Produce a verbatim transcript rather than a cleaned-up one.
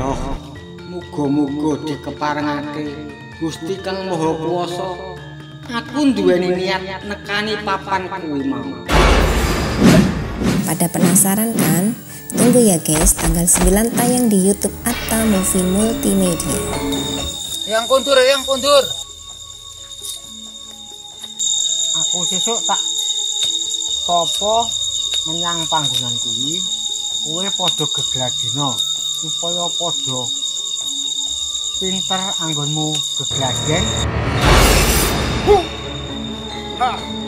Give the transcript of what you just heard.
Allah, muga-muga dikeparengake Gusti Kang Maha Kuwasa. Aku duweni niat nekani papan kuwi mau. Pada penasaran kan? Tunggu ya guys, tanggal sembilan tayang di YouTube Atta Movie Multimedia. Yang kundur, yang kundur. Aku sesuk tak topo menyang panggonan kuwi, kowe padha gegladina supaya padha pinter anggonmu gegladen. Ha.